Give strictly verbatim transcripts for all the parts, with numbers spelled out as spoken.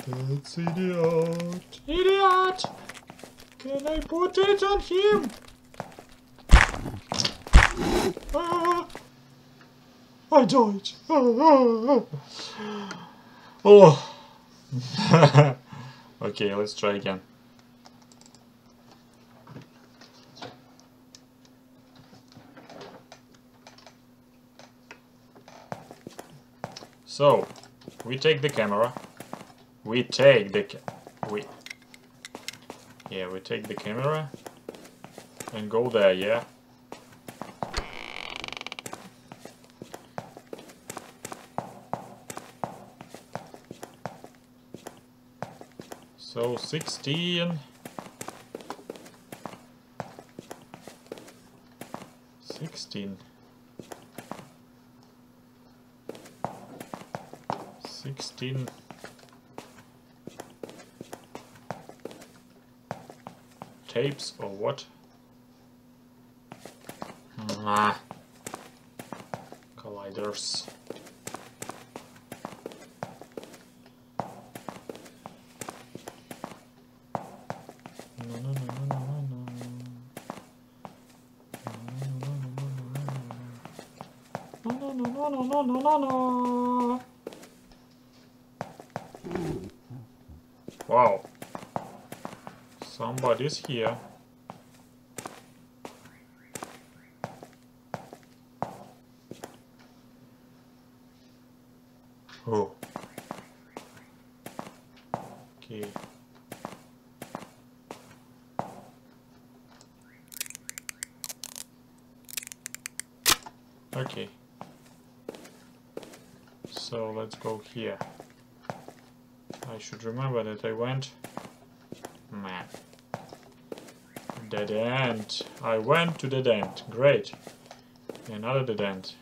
That's idiot. Idiot! Can I put it on him? Ah, I died. Ah, ah, ah. Oh. Okay, let's try again. So, we take the camera. We take the ca we yeah we take the camera and go there. Yeah. So sixteen. Sixteen. Sixteen. Tapes or what? Ah. Colliders. No, no, no, no, no, no. No, no, no, no, no, no, no, no. Wow. Somebody's here. Oh. Okay. Okay. So let's go here. I should remember that I went. Man. Dead end. I went to dead end. Great. Another dead end.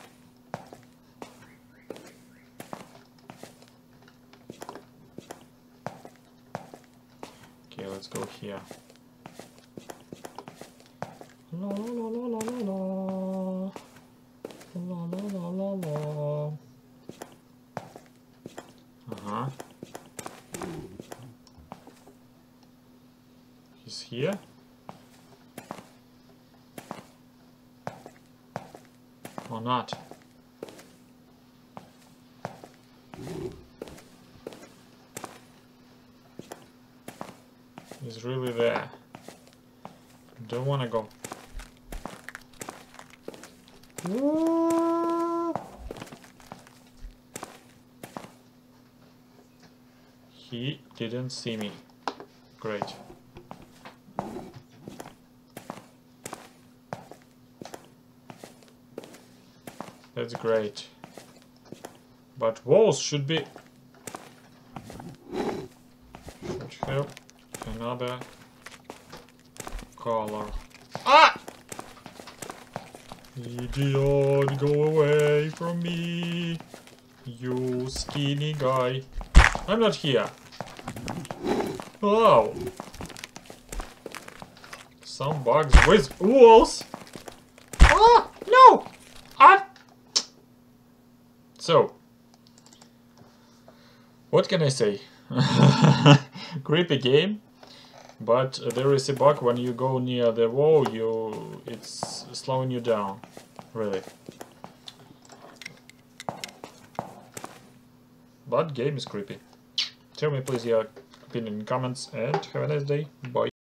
Okay, let's go here. La la la la la la. La la la la la. Uh-huh. He's here? Or not? He's really there. Don't wanna go. Ooh. He didn't see me. Great. That's great. But walls should be... should have another color. Ah! Idiot, go away from me, you skinny guy. I'm not here. Oh. Some bugs with walls. Ah, no! Ah! So, what can I say? Creepy game, but there is a bug when you go near the wall, you it's slowing you down, really. But game is creepy. Tell me please your opinion in comments and have a nice day. Bye.